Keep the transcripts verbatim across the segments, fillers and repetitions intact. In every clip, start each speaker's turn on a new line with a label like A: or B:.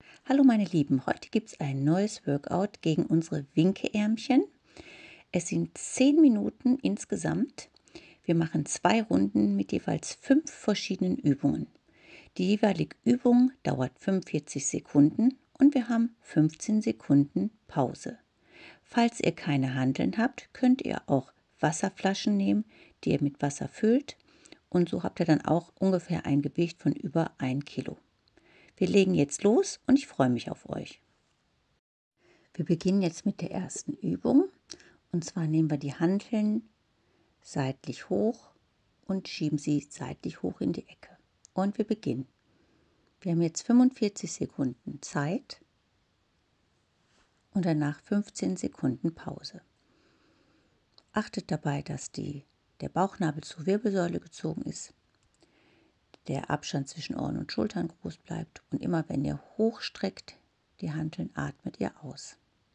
A: Hallo meine Lieben, heute gibt es ein neues Workout gegen unsere Winkeärmchen. Es sind zehn Minuten insgesamt. Wir machen zwei Runden mit jeweils fünf verschiedenen Übungen. Die jeweilige Übung dauert fünfundvierzig Sekunden und wir haben fünfzehn Sekunden Pause. Falls ihr keine Hanteln habt, könnt ihr auch Wasserflaschen nehmen, die ihr mit Wasser füllt, und so habt ihr dann auch ungefähr ein Gewicht von über ein Kilo. Wir legen jetzt los und ich freue mich auf euch. Wir beginnen jetzt mit der ersten Übung, und zwar nehmen wir die Hanteln seitlich hoch und schieben sie seitlich hoch in die Ecke. Und wir beginnen. Wir haben jetzt fünfundvierzig Sekunden Zeit und danach fünfzehn Sekunden Pause. Achtet dabei, dass die, der Bauchnabel zur Wirbelsäule gezogen ist, der Abstand zwischen Ohren und Schultern groß bleibt, und immer wenn ihr hochstreckt die Hanteln, atmet ihr aus.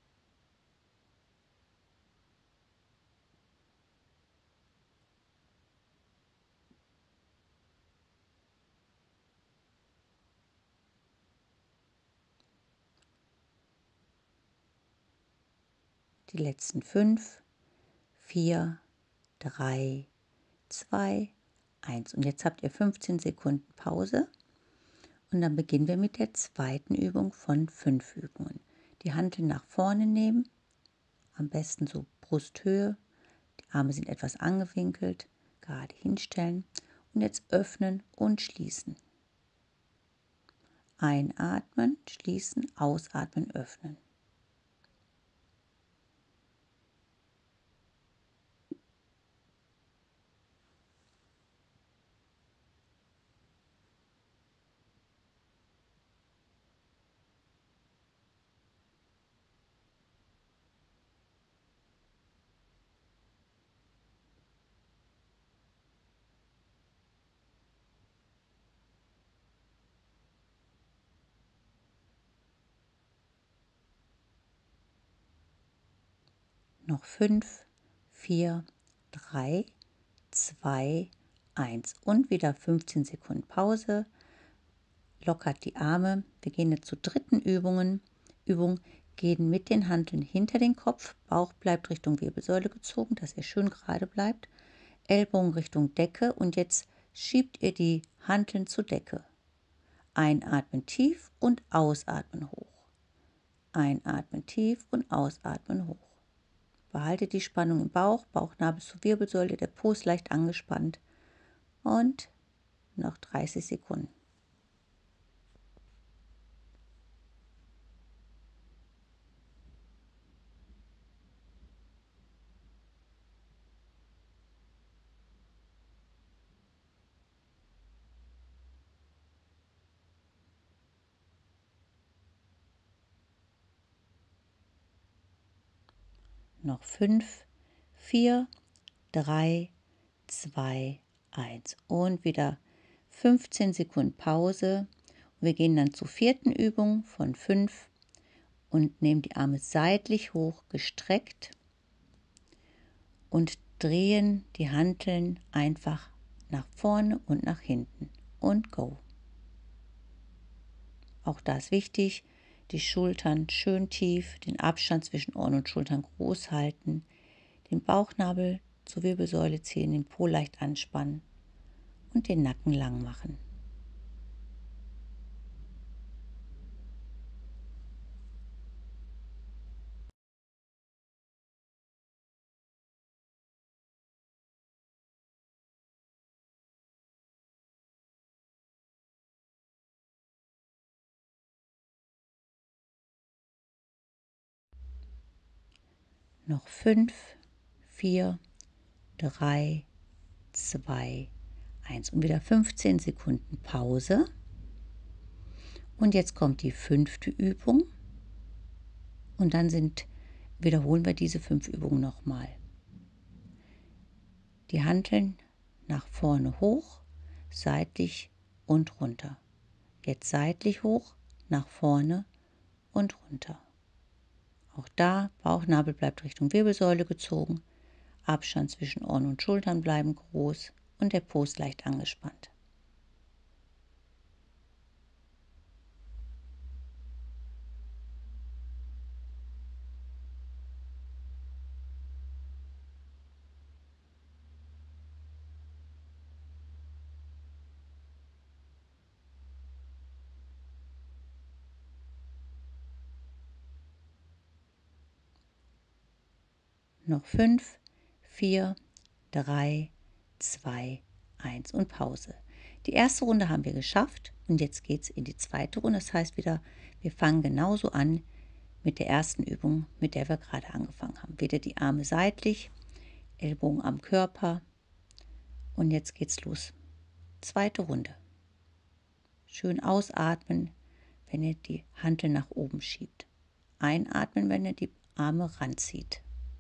A: Die letzten fünf, vier, drei, zwei, eins. Und jetzt habt ihr fünfzehn Sekunden Pause. Und dann beginnen wir mit der zweiten Übung von fünf Übungen. Die Hanteln nach vorne nehmen, am besten so Brusthöhe. Die Arme sind etwas angewinkelt, gerade hinstellen. Und jetzt öffnen und schließen. Einatmen, schließen, ausatmen, öffnen. Noch fünf, vier, drei, zwei, eins. Und wieder fünfzehn Sekunden Pause. Lockert die Arme. Wir gehen jetzt zur dritten Übungen. Übung. Gehen mit den Hanteln hinter den Kopf. Bauch bleibt Richtung Wirbelsäule gezogen, dass ihr schön gerade bleibt. Ellbogen Richtung Decke. Und jetzt schiebt ihr die Hanteln zur Decke. Einatmen tief und ausatmen hoch. Einatmen tief und ausatmen hoch. Behaltet die Spannung im Bauch, Bauchnabel zur Wirbelsäule, der Po ist leicht angespannt. Und noch dreißig Sekunden. Noch fünf, vier, drei, zwei, eins. Und wieder fünfzehn Sekunden Pause. Wir gehen dann zur vierten Übung von fünf und nehmen die Arme seitlich hoch gestreckt und drehen die Hanteln einfach nach vorne und nach hinten. Und go. Auch da ist wichtig, die Schultern schön tief, den Abstand zwischen Ohren und Schultern groß halten, den Bauchnabel zur Wirbelsäule ziehen, den Po leicht anspannen und den Nacken lang machen. Noch fünf, vier, drei, zwei, eins. Und wieder fünfzehn Sekunden Pause. Und jetzt kommt die fünfte Übung. Und dann sind, wiederholen wir diese fünf Übungen nochmal. Die Hanteln nach vorne hoch, seitlich und runter. Jetzt seitlich hoch, nach vorne und runter. Auch da, Bauchnabel bleibt Richtung Wirbelsäule gezogen, Abstand zwischen Ohren und Schultern bleiben groß und der Po ist leicht angespannt. Noch fünf, vier, drei, zwei, eins und Pause. Die erste Runde haben wir geschafft und jetzt geht es in die zweite Runde. Das heißt wieder, wir fangen genauso an mit der ersten Übung, mit der wir gerade angefangen haben. Wieder die Arme seitlich, Ellbogen am Körper und jetzt geht's los. Zweite Runde. Schön ausatmen, wenn ihr die Hantel nach oben schiebt. Einatmen, wenn ihr die Arme ranzieht.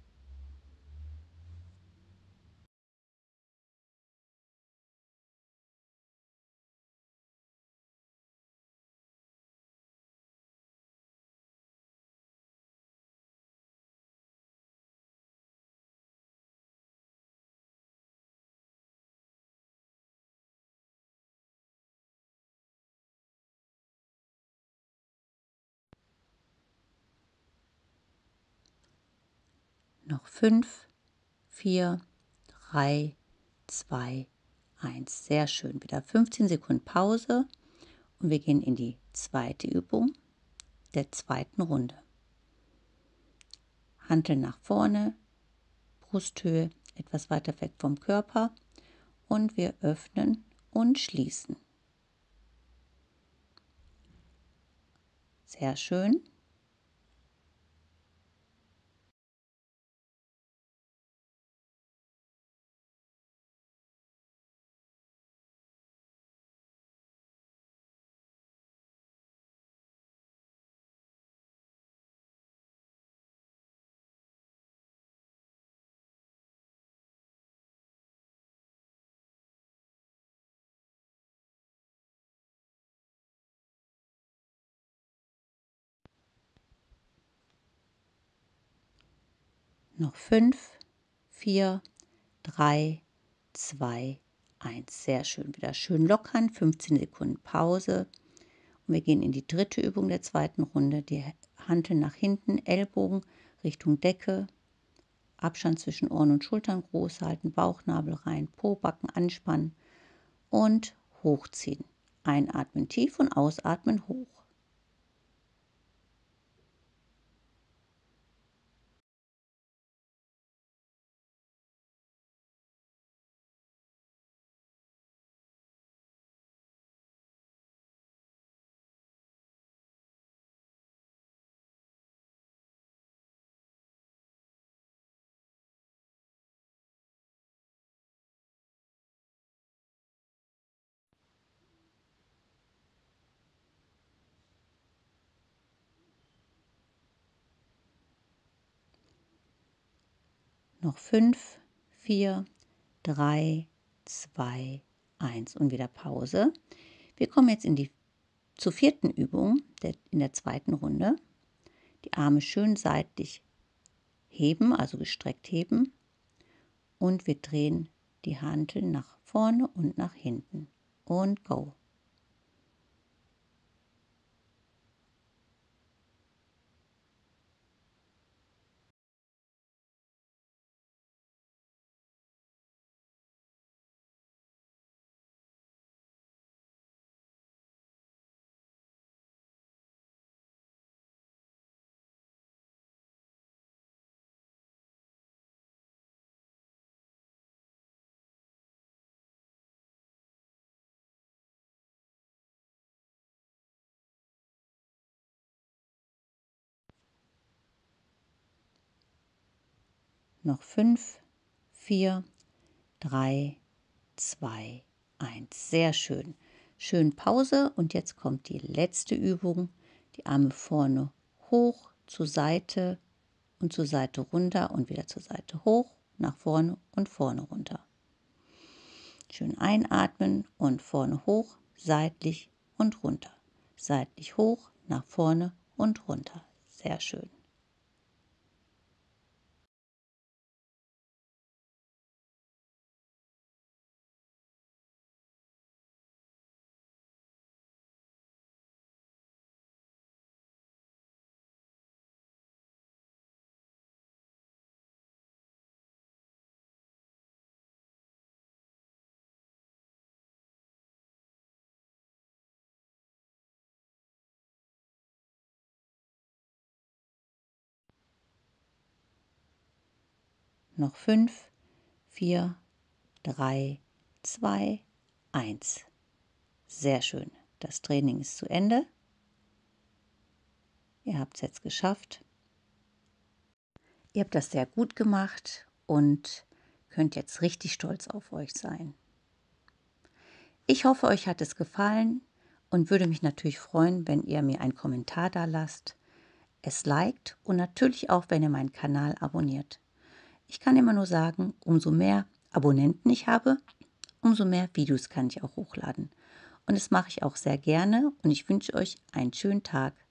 A: Noch fünf, vier, drei, zwei, eins. Sehr schön. Wieder fünfzehn Sekunden Pause und wir gehen in die zweite Übung der zweiten Runde. Hanteln nach vorne, Brusthöhe etwas weiter weg vom Körper und wir öffnen und schließen. Sehr schön. Noch fünf, vier, drei, zwei, eins. Sehr schön. Wieder schön lockern. fünfzehn Sekunden Pause. Und wir gehen in die dritte Übung der zweiten Runde. Die Hanteln nach hinten, Ellbogen Richtung Decke. Abstand zwischen Ohren und Schultern groß halten, Bauchnabel rein, Pobacken anspannen und hochziehen. Einatmen tief und ausatmen hoch. Noch fünf, vier, drei, zwei, eins und wieder Pause. Wir kommen jetzt in die zur vierten Übung der, in der zweiten Runde. Die Arme schön seitlich heben, also gestreckt heben. Und wir drehen die Hanteln nach vorne und nach hinten. Und go. Noch fünf, vier, drei, zwei, eins. Sehr schön. Schön Pause und jetzt kommt die letzte Übung. Die Arme vorne hoch, zur Seite und zur Seite runter und wieder zur Seite hoch, nach vorne und vorne runter. Schön einatmen und vorne hoch, seitlich und runter. Seitlich hoch, nach vorne und runter. Sehr schön. Noch fünf, vier, drei, zwei, eins. Sehr schön. Das Training ist zu Ende. Ihr habt es jetzt geschafft. Ihr habt das sehr gut gemacht und könnt jetzt richtig stolz auf euch sein. Ich hoffe, euch hat es gefallen und würde mich natürlich freuen, wenn ihr mir einen Kommentar da lasst, es liked und natürlich auch, wenn ihr meinen Kanal abonniert. Ich kann immer nur sagen, umso mehr Abonnenten ich habe, umso mehr Videos kann ich auch hochladen. Und das mache ich auch sehr gerne und ich wünsche euch einen schönen Tag.